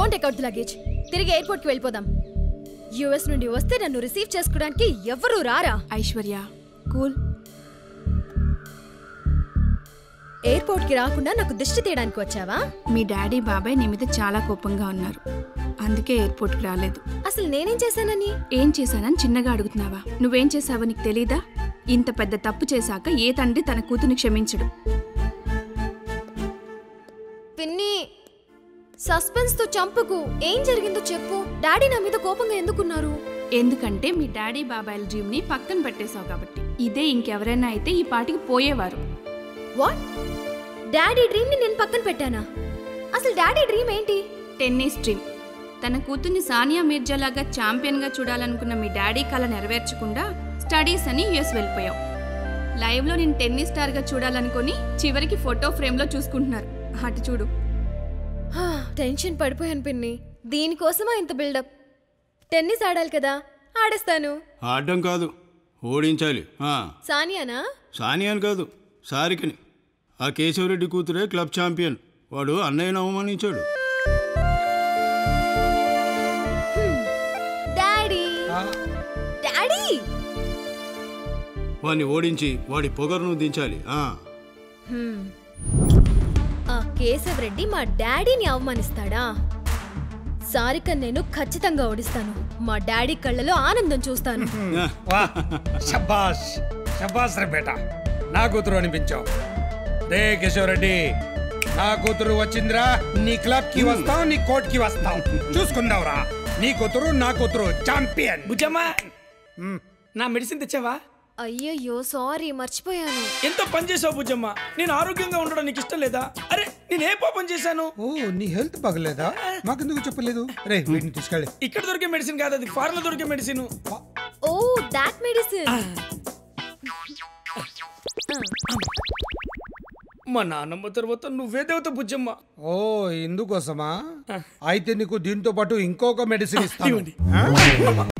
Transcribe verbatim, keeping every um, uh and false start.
Don't take out the luggage. తిరిగి airport కి వెళ్ళిపోదాం. యుఎస్ నుండి వస్తే నన్ను రిసీవ్ చేసుకోవడానికి ఎవరు రారా? ఐశ్వర్య కూల్. ఎయిర్పోర్ట్ కి రాకుండా నాకు దిష్టి తీయడానికి వచ్చావా? మీ డాడీ బాబాయ్ నీ మీద చాలా కోపంగా ఉన్నారు, అందుకే ఎయిర్పోర్ట్ కి రాలేదు. అసలు నేనేం చేశానని? ఏం చేశానని చిన్నగా అడుగుతున్నావా? నువ్వేం చేశావో నీకు తెలీదా? ఇంత పెద్ద తప్పు చేశాక ఏ తండ్రి తన కూతుర్ని క్షమించడు. పిన్ని, సస్పెన్స్ తో చంపకు. ఏం జరిగిందో చెప్పు. డాడీ నా మీద కోపంగా ఎందుకున్నారు? ఎందుకంటే మీ డాడీ బాబాయ్ డ్రీమ్ ని పక్కన పెట్టేశావు కాబట్టి. ఇదే ఇంకెవరైనా అయితే ఈ పాటికి పోయేవారు. వాట్? డాడీ డ్రీమ్ ని నేను పక్కన పెట్టానా? అసలు డాడీ డ్రీమ్ ఏంటి? Tennis dream. తన కూతుర్ని సానియా మీర్జా లాగా ఛాంపియన్ గా చూడాలనుకున్న మీ డాడీ కళ నెరవేర్చకుండా స్టడీస్ అని యుఎస్ వెళ్ళిపోయావు. లైవ్ లో నేను టెన్నిస్ స్టార్ గా చూడాలనుకుని చివరికి ఫోటో ఫ్రేమ్ లో చూసుకుంటున్నారు. అటు చూడు. టెన్షన్ పడిపోయాను పిన్ని. దీనికోసమా ఇంత బిల్డప్? టెన్నిస్ ఆడాలి కదా, ఆడేస్తాను. ఆడడం కాదు, ఓడించాలి. సానియానా? సానియాని కాదు, సారికని. ఆ కేశవరెడ్డి కూతురే క్లబ్ ఛాంపియన్. వాడు అన్నయ్యను అవమానించాడు. డాడీ డాడీ వాడిని ఓడించి వాడి పొగరును దించాలి. ఆ కేశవ్ రెడ్డి మా డాడీని అవమానిస్తాడా? సారిక నేను ఖచ్చితంగా ఓడిస్తాను. మా డాడీ కళ్ళలో ఆనందం చూస్తాను. శబాష్ శబాష్ రే బేటా, నా కూతురు అనిపించావు. రే కేశవ్ రెడ్డి, నా కూతురు వచ్చిందిరా. నీ క్లబ్ కి వస్తావు, నీ కోర్ట్ కి వస్తావు, చూసుకుందావురా. నీ కూతురు నా కూతురు ఛాంపియన్. బుజ్జమ్మా, నా మెడిసిన్ తెచ్చావా? అయ్యయ్యో సారీ, మర్చిపోయాను. ఎంతో పని చేసావు బుజ్జమ్మ. నేను ఆరోగ్యంగా ఉండడం నీకు ఇష్టం లేదా? అరే నేను ఏ పాపం చేశాను? ఓ, నీ హెల్త్ బాగలేదా? మాకెందుకు చెప్పలేదు? రే వీటిని తీసుకెళ్ళి. ఇక్కడ దొరికే మెడిసిన్ కాదు, అది ఫారెన్ లో దొరికే మెడిసిన్. Oh that medicine. మా నాన్నమ్మ తర్వాత నువ్వే దేవత బుజ్జమ్మ. ఓ ఇందుకోసమా? అయితే నీకు దీంతో పాటు ఇంకొక మెడిసిన్ ఇస్తాను.